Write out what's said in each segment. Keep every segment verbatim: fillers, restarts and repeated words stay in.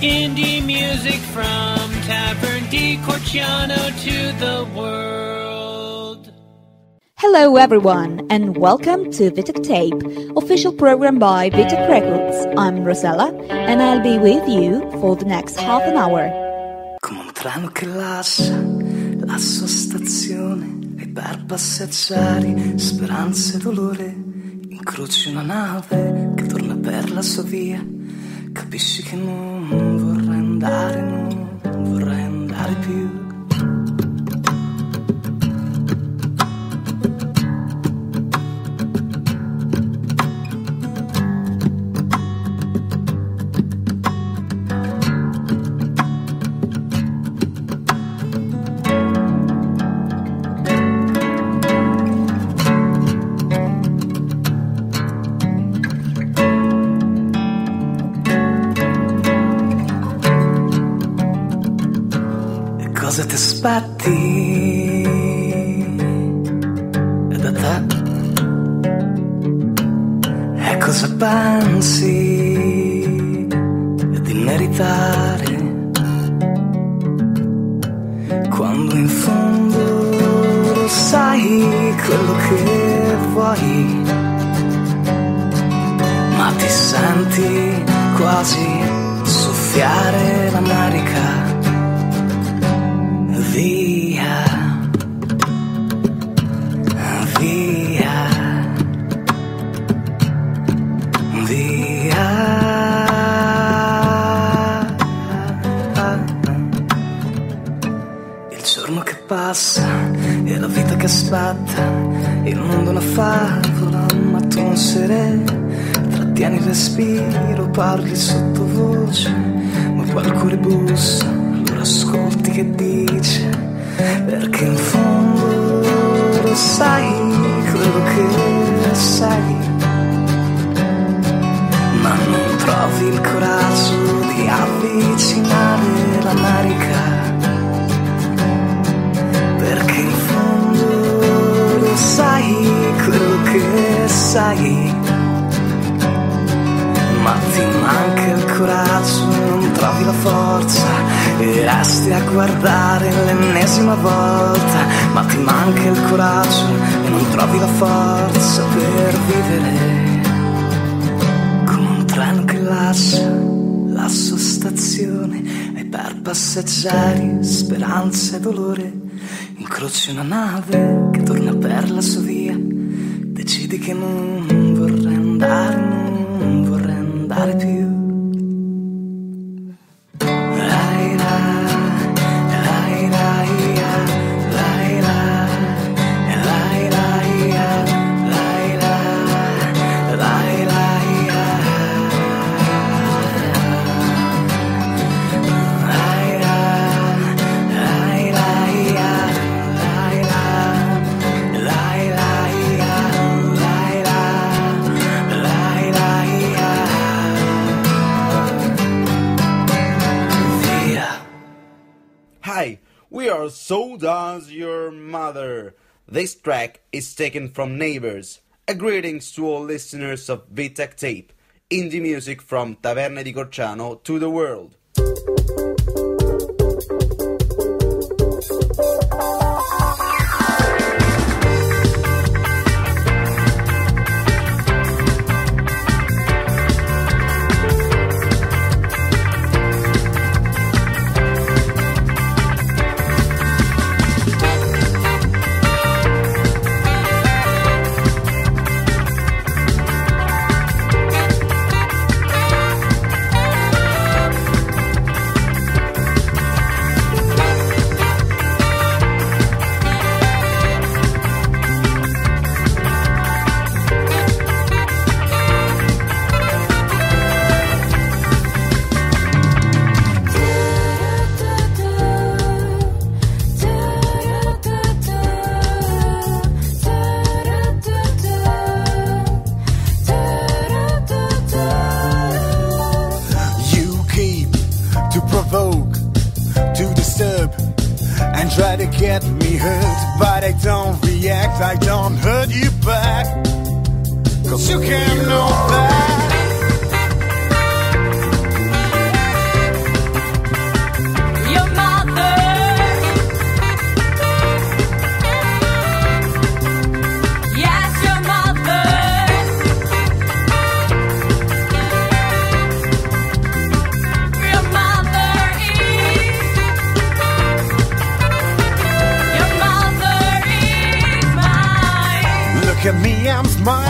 Indie music from Tavern di Corciano to the world. Hello everyone and welcome to Vitek Tape, official program by Vitek Records. I'm Rosella and I'll be with you for the next half an hour. Come un treno che lascia la sua stazione e per passeggeri, speranze e dolore, incroci una nave che torna per la sua via, capisci che non vorrai andare, non vorrai andare più. Cosa ti aspetti da te? E cosa pensi di meritare? Quando in fondo sai quello che vuoi, ma ti senti quasi soffiare l'America. Via, via, via. Il giorno che passa e la vita che aspetta, il mondo è una favola ma tu non sei re. Trattieni il respiro, parli sottovoce, ma poi il cuore bussa, allora ascolti che dice, perché in fondo lo sai quello che sei, ma non trovi il coraggio di avvicinare l'America, perché in fondo lo sai quello che sei, ma ti manca il coraggio, non trovi la forza e resti a guardare l'ennesima volta, ma ti manca il coraggio e non trovi la forza per vivere. Come un treno che lascia la sua stazione e per passeggeri, speranza e dolore, incroci una nave che torna per la sua via, decidi che non vorrai andare, non vorrai andare più. We are So Does Your Mother. This track is taken from Neighbors. A greetings to all listeners of Vitek Tape, indie music from Taverne di Corciano to the world. Try to get me hurt, but I don't react, I don't hurt you back, cause you can't know that.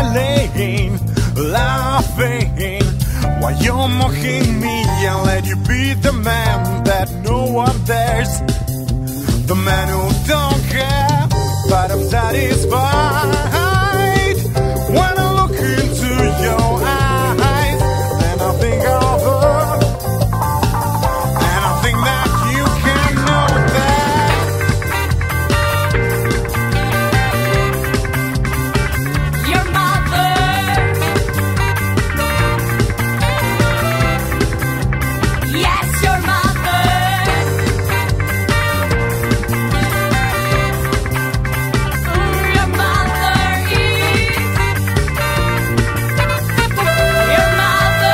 smiling, laughing, while you're mocking me and let you be the man that no one dares. The man who don't care, but I'm satisfied. When I look into your eyes, then I think of her, and I think that you can know that your mother, yes, your mother, your mother is, your mother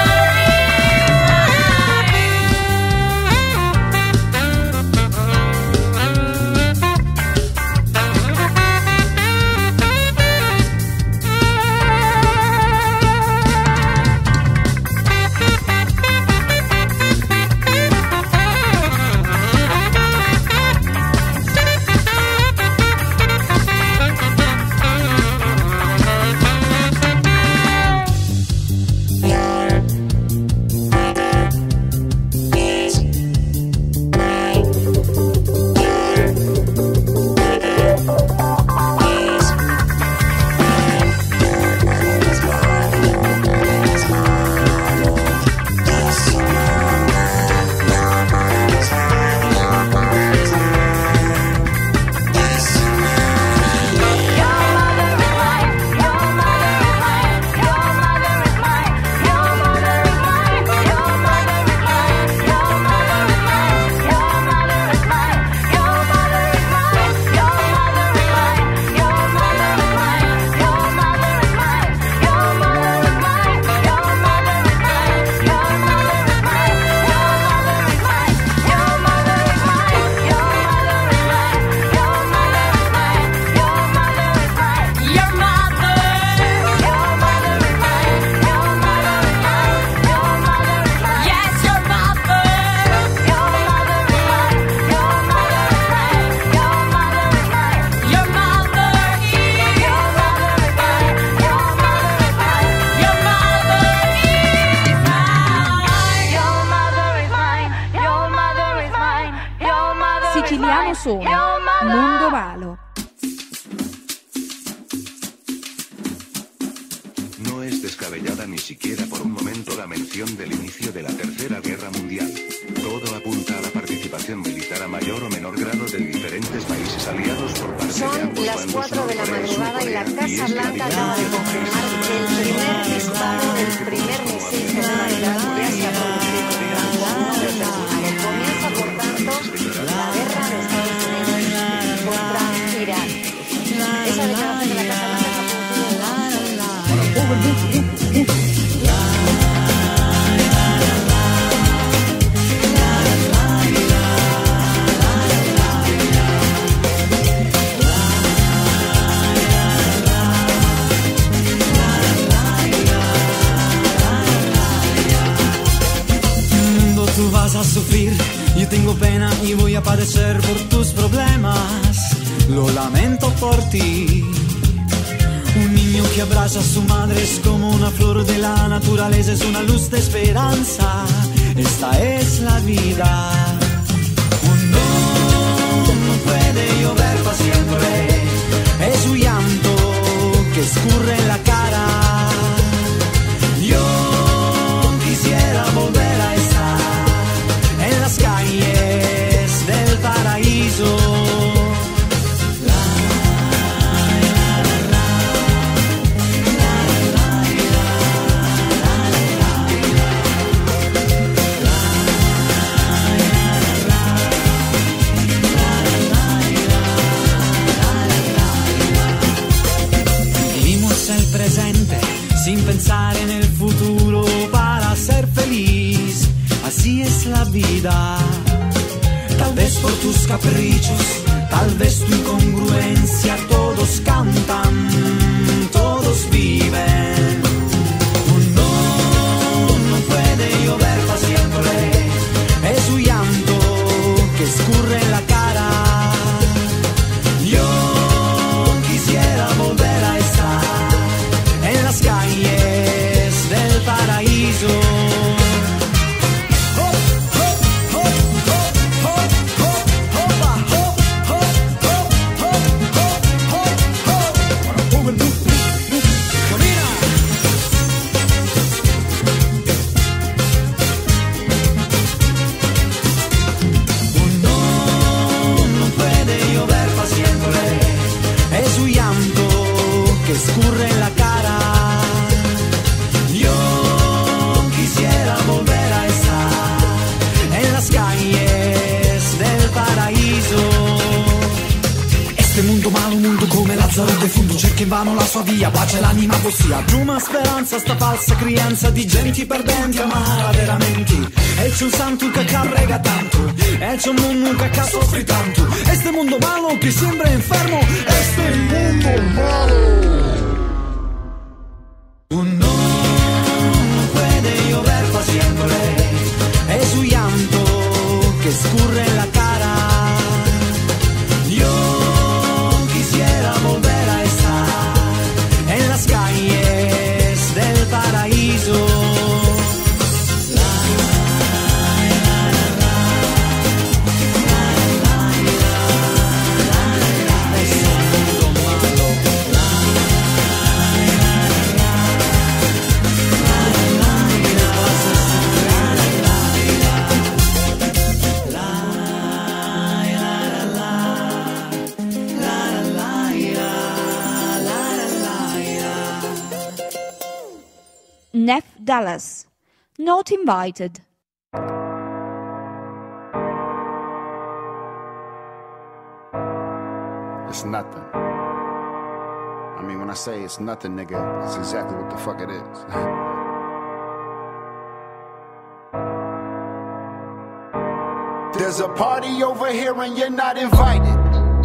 Siciliano sono, Mundo Valo. No es descabellada ni siquiera por un momento la mención del inicio de la Tercera Guerra Mundial. Todo apunta a la participación militar a mayor o menor grado de diferentes países aliados por parte de Son ambos las bandos, cuatro de la Norcorea y madrugada y la Surcorea, y Casa es la Blanca acaba de diferencia confirmar que el primer disparo del primer misil de seguridad ya se ha producido tras la una del Pacífico. Comienza, por tanto, la guerra de Estados Unidos contra Irán. Esa declaración de la Casa Blanca se ha producido. Tú vas a sufrir, yo tengo pena y voy a padecer por tus problemas. Lo lamento por ti. Un niño que abraza a su madre es como una flor de la naturaleza, es una luz de esperanza. Esta es la vida. Uno no puede llover para siempre, es un llanto que escurre en la cara. Yo quisiera volver a estar en las calles del paraíso. Vivimos el presente sin pensar en el futuro para ser feliz. Así es la vida. Tal vez por tus caprichos, tal vez tu incongruencia, todos cantan, todos viven. Uno no puede llover para siempre, es un llanto que escurre en la cara. Yo quisiera volver a estar en las Lazzaro defunto cerca invano la sua via, pace l'anima poesia, giù una speranza, sta falsa crianza di genti perdenti, amara veramente. E c'è un santo che carrega tanto, e c'è un mondo che soffri tanto, este mundo malo che sembra infermo, este mundo malo. Un no puede llover para siempre, es un llanto que escurre en la cara. Yo quisiera volver a estar en las calles del paraíso. Neff Dallas, Not Invited. It's nothing. I mean, when I say it's nothing, nigga, it's exactly what the fuck it is. There's a party over here and you're not invited.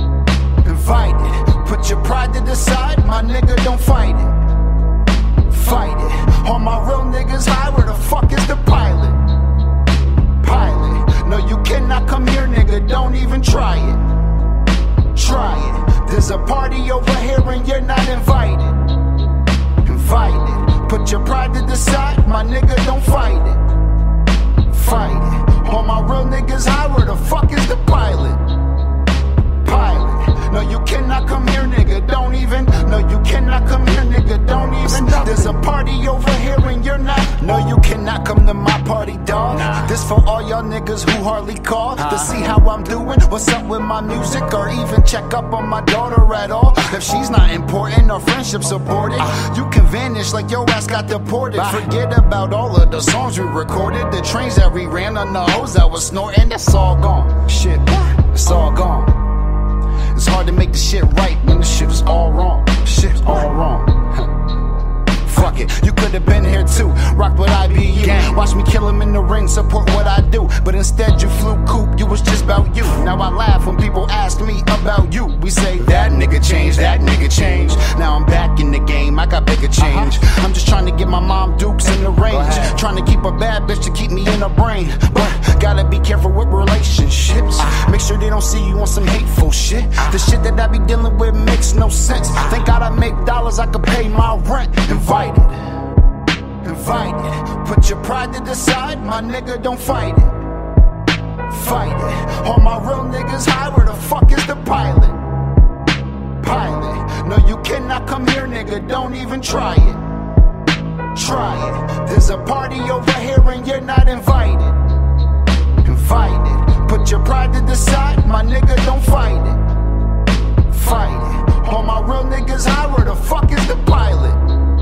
Invited. Put your pride to the side, my nigga, don't fight it. Fight it. All my real niggas high, where the fuck is the pilot? Pilot. No, you cannot come here, nigga, don't even try it. Try it. There's a party over here and you're not invited. Invited. Put your pride to the side, my nigga, don't fight it. Fight it. All my real niggas high, where the fuck is the pilot? Pilot. No, you cannot come here, nigga, don't even. No, you cannot come here, nigga, don't even. There's a party over here and you're not. No, you cannot come to my party, dog. Nah. This for all y'all niggas who hardly call uh. to see how I'm doing, what's up with my music, or even check up on my daughter at all. If she's not important or friendship supported, uh. you can vanish like your ass got deported. Bye. Forget about all of the songs we recorded, the trains that we ran on the hoes that was snorting. That's all gone. Shit, it's all gone. It's hard to make the shit right when the shit is all wrong. Shit's all wrong. Fuck it, you could have been here too. Rocked with I B U. Gang. Watch me kill him in the ring, support what I do. But instead you flew coupe, you was just about you. Now I laugh when people ask me about you. We say, that nigga changed, that nigga changed. Now I'm back in the game, I got bigger change. Uh-huh. I'm just trying to get my mom dukes in the range. Trying to keep a bad bitch to keep me in her brain. But gotta be careful with relationships. Uh-huh. Make sure they don't see you on some hateful shit. Uh-huh. The shit that I be dealing with makes no sense. Uh-huh. Thank God I make dollars, I can pay my rent. Invited. Invited. Put your pride to the side, my nigga, don't fight it. Fight it. All my real niggas high, where the fuck is the pilot? Pilot. No, you cannot come here, nigga, don't even try it. Try it. There's a party over here and you're not invited. Invited. Put your pride to the side, my nigga, don't fight it. Fight it. All my real niggas high, where the fuck is the pilot?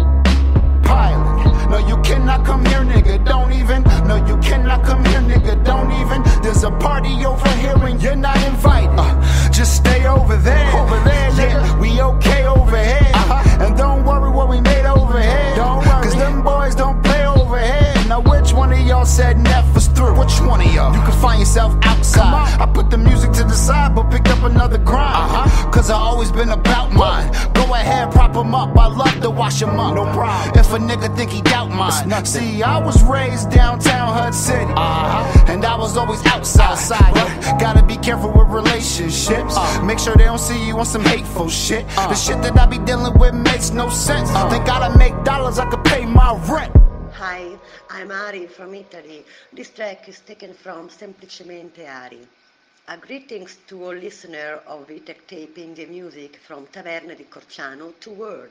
Pilot. No, you cannot come here, nigga, don't even. No, you cannot come here, nigga, don't even. There's a party over here and you're not invited. Uh, just stay over there. Over there, nigga. Yeah, we okay over here. Uh-huh. And don't worry what we made over here. Don't worry. Cause them boys don't play over here. Now which one of y'all said Neff was through? Which one of y'all? You can find yourself outside. I put the music to the side, but picked up another grind. Uh-huh. Cause I always been about mine. Go ahead, prop him up. I love to wash him up. No problem. If a nigga think he doubt mine. See, I was raised downtown Hud City. Uh-huh. And I was always outside. outside but gotta be careful with relationships. Uh. Make sure they don't see you on some hateful shit. Uh. The shit that I be dealing with makes no sense. Uh. Thank God I make dollars, I could pay my rent. Hi, I'm Ari from Italy. This track is taken from Semplicemente Ari. A greetings to all listeners of Vitek Tape in the music from Taverne di Corciano to World.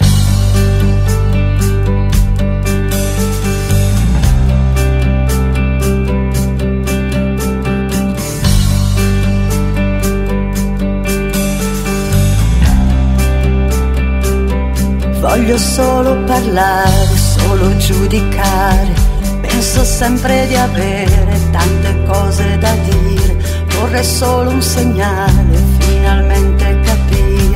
Voglio solo parlare, solo giudicare. Penso sempre di avere tante cose da dire. Vorrei solo un segnale, finalmente capire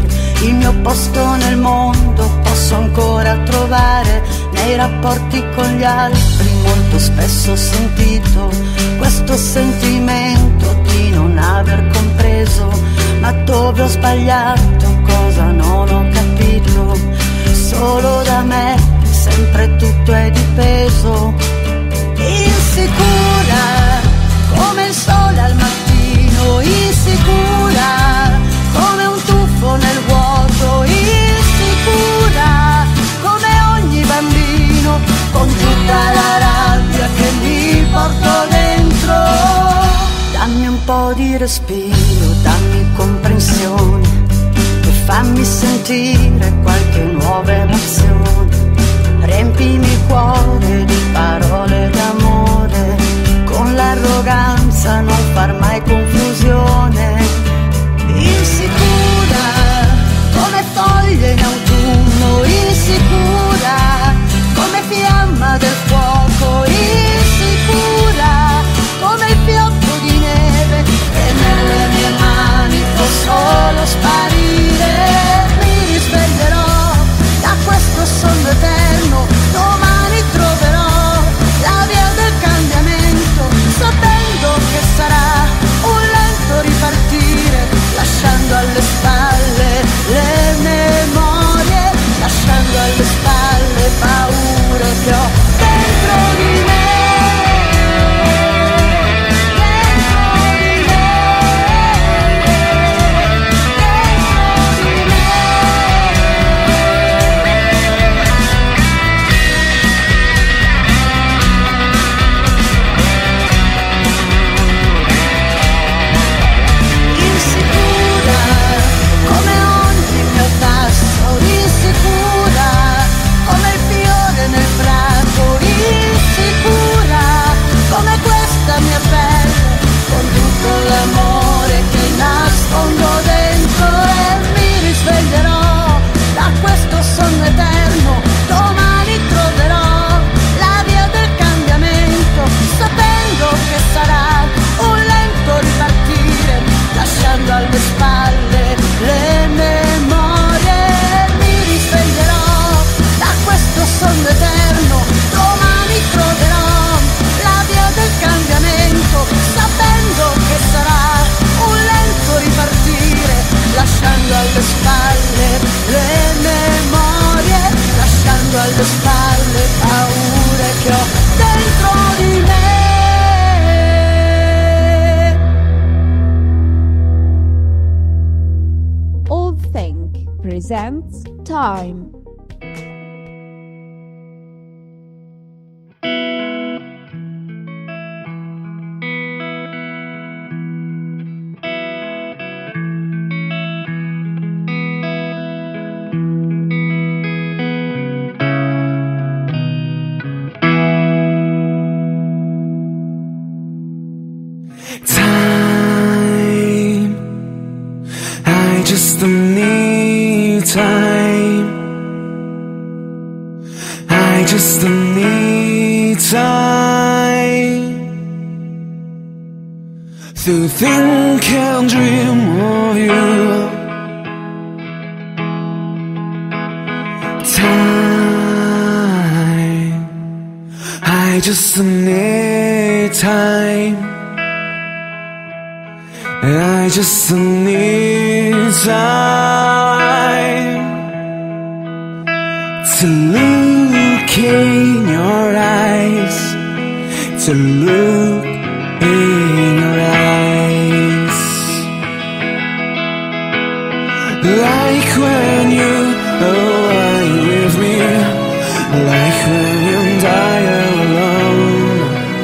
Il mio posto nel mondo posso ancora trovare nei rapporti con gli altri. Molto spesso ho sentito questo sentimento di non aver compreso, ma dove ho sbagliato, cosa non ho capito. Solo da me sempre tutto è dipeso. Insicura come il sole al mattino, insicura come un tuffo nel vuoto, insicura come ogni bambino, con tutta la rabbia che mi porto dentro. Dammi un po' di respiro, dammi comprensione e fammi sentire qualche nuova emozione. Riempimi il cuore di parole d'amore, con l'arroganza non far mai confusione. Insicura come foglie in autunno, insicura come fiamma del fuoco, insicura come il fiocco di neve che nelle mie mani può solo sparire. Mi risveglierò da questo sonno eterno, domani troverò la via del cambiamento, sapendo che sarà un lento ripartire, lasciando alle spalle le memorie, lasciando alle spalle paure che ho dentro di me. Alle spalle le memorie, mi risveglierò da questo sonno eterno, domani troverò la via del cambiamento, sapendo che sarà un lento ripartire, lasciando alle spalle le memorie, lasciando alle spalle paure che ho dentro di me. Presents Time. Time, I just need time. I just need time to think and dream of you. Time, I just need time. I just need time to look in your eyes, to look in your eyes, like when you are with me, like when you die alone,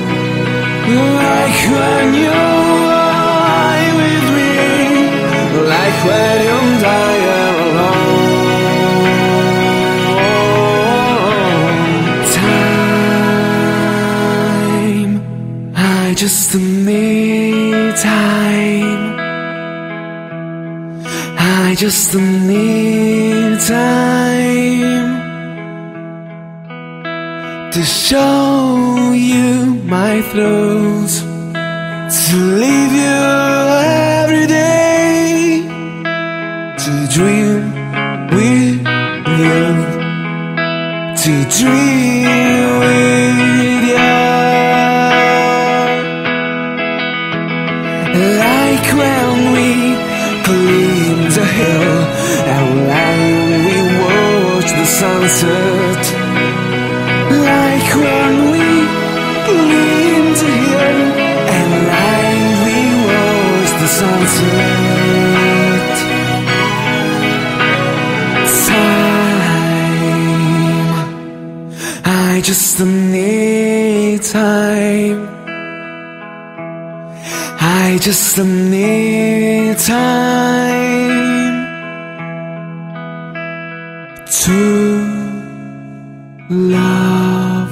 like when you are with me, like when you die alone. Time, I just need time. I just need time to show you my throat, to leave you every day, to dream dream with you, like when we climbed the hill and when we watched the sunset, like when we climbed the hill and when we watched the sunset. I just need time. I just need time to love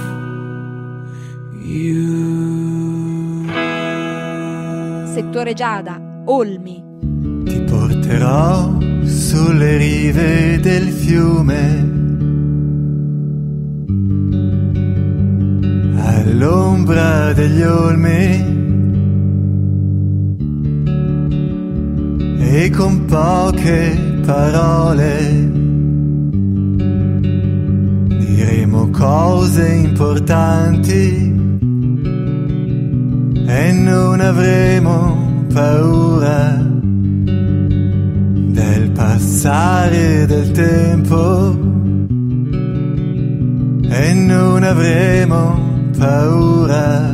you. Settore Giada, Olmi. Ti porterò sulle rive del fiume, all'ombra degli olmi, e con poche parole diremo cose importanti e non avremo paura del passare del tempo, e non avremo paura,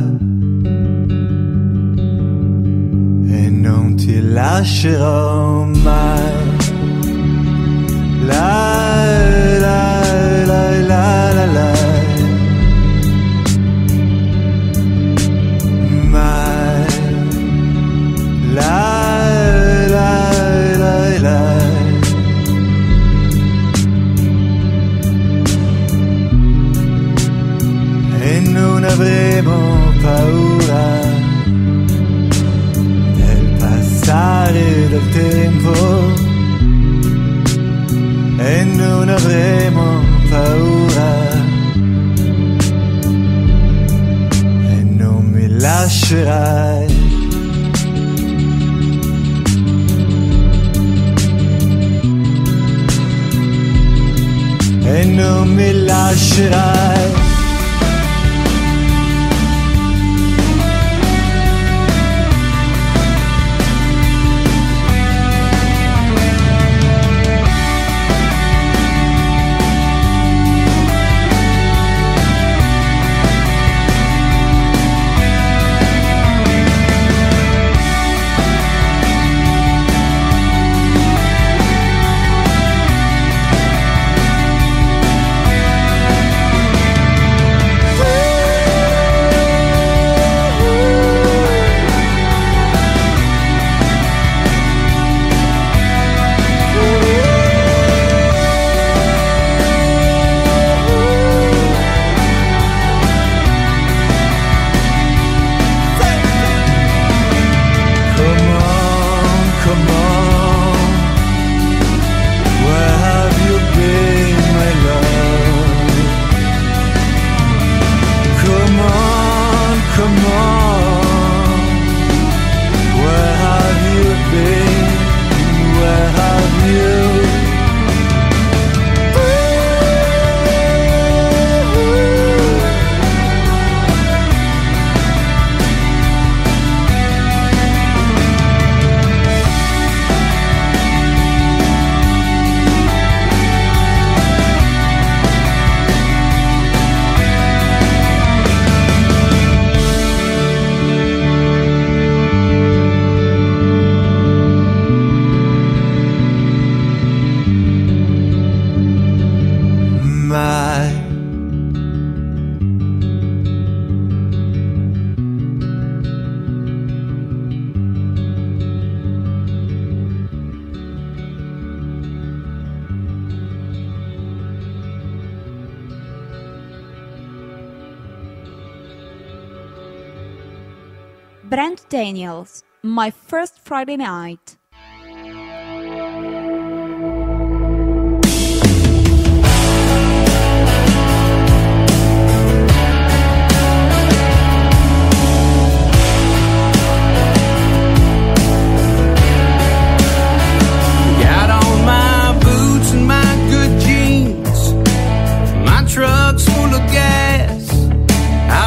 e non ti lascerò mai. La la la la la la, mai. La la la la. E non avremo paura del passare del tempo, e non avremo paura, e non mi lascerai. E non mi lascerai. Brent Daniels, My First Friday Night. Got on my boots and my good jeans, my truck's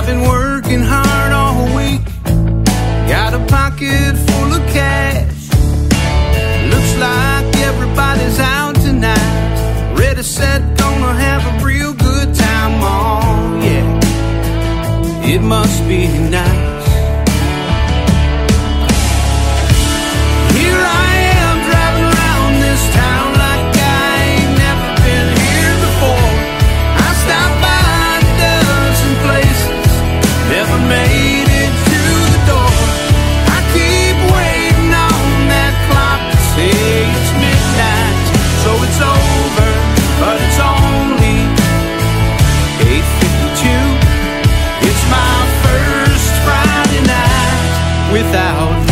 been working hard all week, got a pocket full of cash. Looks like everybody's out tonight, ready, set, gonna have a real good time. Oh yeah, it must be nice. Here I am driving around this town like I ain't never been here before. I stopped by a dozen places, never made it to the door. I keep waiting on that clock to say it's midnight, so it's over, but it's only eight fifty-two. It's my first Friday night without you.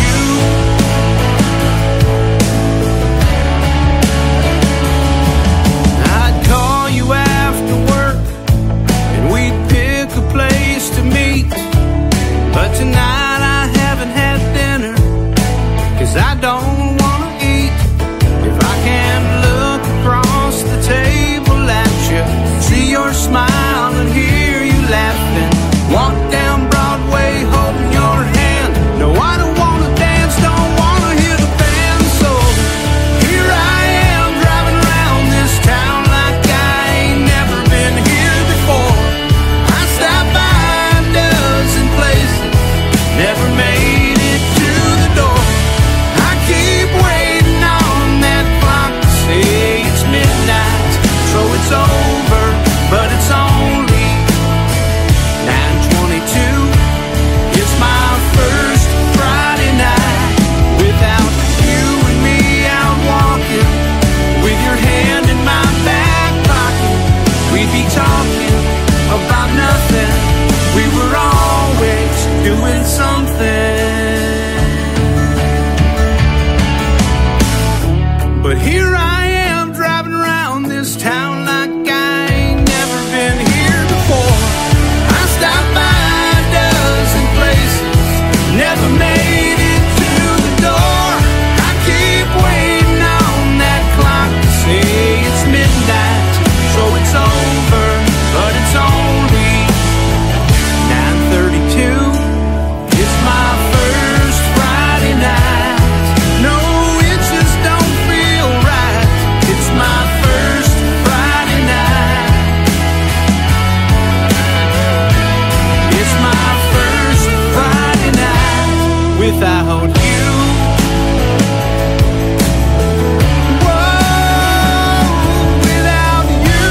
I'd call you after work and we'd pick a place to meet, but tonight I haven't had dinner, 'cause I don't wanna eat. If I can't look across the table at you, see your smile and hear you laughing, walk down Broadway holding your hand, no, I don't wanna dance, don't wanna hear the band. So here I am driving around this town like I ain't never been here before. I stopped by a dozen places, never made it to the door. I keep waiting on that clock to say it's midnight, so it's over, but it's only nine twenty-two. It's my first Friday night without you and me out walking, with your hand in my back pocket. We'd be talking about nothing, we were always doing something. But here I am driving around this town like I ain't never been here before. I stopped by a dozen places, never made it to the door. I keep waiting on that clock to say it's midnight, so it's over, but it's only nine thirty-two. It's my first Friday night. No, it just don't feel right. It's my first Friday night. It's my first Friday night without you. Whoa, without you.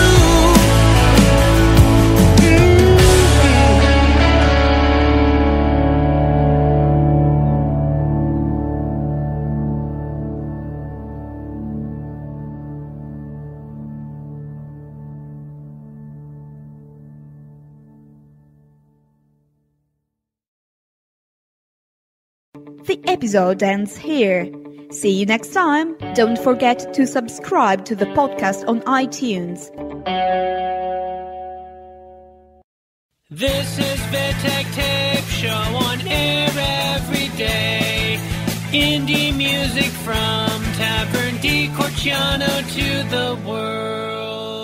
The episode ends here. See you next time. Don't forget to subscribe to the podcast on iTunes. This is Vitek Tape Show on air every day. Indie music from Tavern di Corciano to the world.